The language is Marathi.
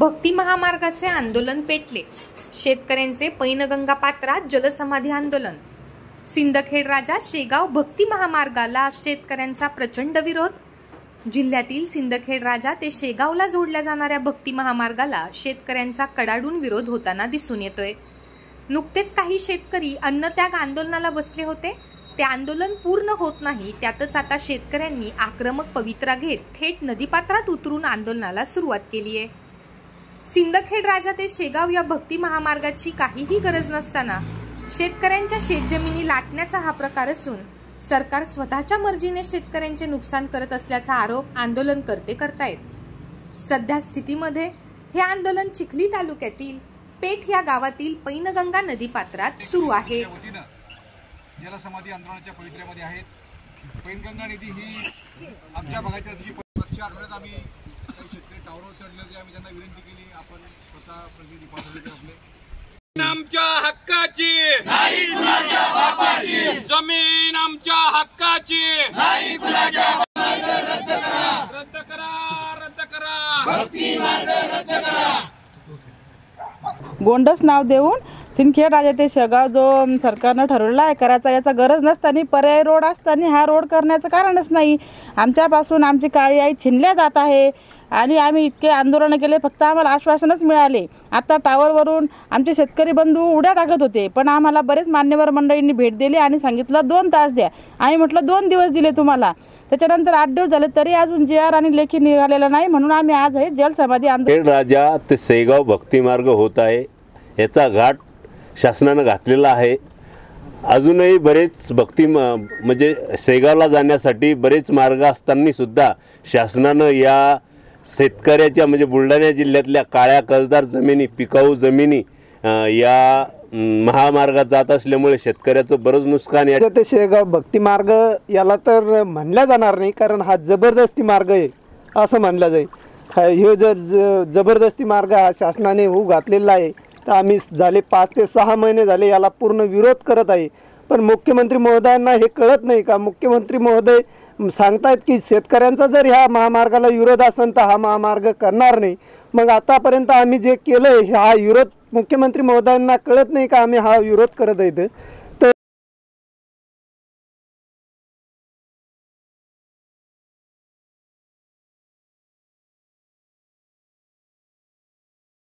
भक्ती महामार्गाचे आंदोलन पेटले। शेतकऱ्यांचे पैनगंगा पात्रात जलसमाधी आंदोलन। सिंदखेड राजा शेगाव भक्ती महामार्गाला शेतकऱ्यांचा प्रचंड विरोध। जिल्ह्यातील सिंदखेड राजा ते शेगावला जोडल्या जाणाऱ्या भक्ती महामार्गाला शेतकऱ्यांचा कडाडून विरोध होताना दिसून येतोय। नुकतेच काही शेतकरी अन्नत्याग आंदोलनाला बसले होते। ते आंदोलन पूर्ण होत नाही, त्यातच आता शेतकऱ्यांनी आक्रमक पवित्रा घेत थेट नदीपात्रात उतरून आंदोलनाला सुरुवात केली आहे। सिंदखेड राजा ते शेगाव या भक्ती महामार्गाची काहीही गरज नसताना शेतकऱ्यांच्या शेतजमिनी लाटण्याचा हा प्रकार असून सरकार स्वतःच्या मर्जीने शेतकऱ्यांचे नुकसान करत असल्याचा आरोप आंदोलनकर्ते करतायत। सध्या स्थितीमध्ये हे आंदोलन चिखली तालुक्यातील पेठ या गावातील पैनगंगा नदीपात्रात सुरू आहे। जलसमाधी आंदोलनाच्या पवित्र्यामध्ये आहेत। पैनगंगा नदी ही आमच्या भागाच्या पक्षाच्या आठवड्यात आम्ही काही शेतकरी टावरवर चढले होते। आम्ही त्यांना विनंती केली, आपण स्वतः प्रतिनिधी पाठवले आपले आमच्या हक्काची नाही कुणाच्या बापाची जमीन, आमच्या हक्काची नाही कुणाच्या बापाची रद्द करा, रद्द करा, रद्द करा, भक्ती मार्ग रद्द करा। गोंडस नाव देऊन सिंदखेड राजा ते शेगाव जो सरकारनं ठरवलेला आहे करायचा, याचा गरज नसताना पर्याय रोड असताना हा रोड करण्याचं कारणच नाही। आमच्यापासून आमची काळी आई छिनल्या जात आहे आणि आम्ही इतके आंदोलन केले, फक्त आम्हाला आश्वासनच मिळाले। आता टावरवरून आमचे शेतकरी बंधू उड्या टाकत होते, पण आम्हाला बरेच मान्यवर मंडळींनी भेट दिली आणि सांगितलं 2 तास द्या। आम्ही म्हटलं 2 दिवस दिले तुम्हाला, त्याच्यानंतर 8 दिवस झाले तरी अजून JR आणि लेखी निघालेला नाही, म्हणून आम्ही आज हे जलसमाधी आंदोलन राजा ते शेगाव भक्ती मार्ग होत आहे। याचा घाट शासनानं घातलेला आहे। अजूनही बरेच भक्ती म्हणजे शेगावला जाण्यासाठी बरेच मार्ग असताना सुद्धा शासनानं या शेतकऱ्याच्या म्हणजे बुलढाणा जिल्ह्यातल्या काळ्या कर्जदार जमिनी, पिकाऊ जमिनी या महामार्गात जात असल्यामुळे शेतकऱ्याचं बरंच नुकसान आहे। ते शेगाव भक्ती मार्ग याला तर म्हणल्या जाणार नाही, कारण हा जबरदस्ती मार्ग आहे असं म्हणलं जाईल। हे जर जबरदस्ती मार्ग हा शासनाने घातलेला आहे, तर आम्ही झाले 5 ते 6 महिने झाले याला पूर्ण विरोध करत आहे। पण मुख्यमंत्री महोदयांना हे कळत नाही का? मुख्यमंत्री महोदय सांगतायत की शेतकऱ्यांचा जर ह्या महामार्गाला विरोध असेल तर हा महामार्ग करणार नाही। मग आतापर्यंत आम्ही जे केलंय हा विरोध मुख्यमंत्री महोदयांना कळत नाही का आम्ही हा विरोध करत आहे।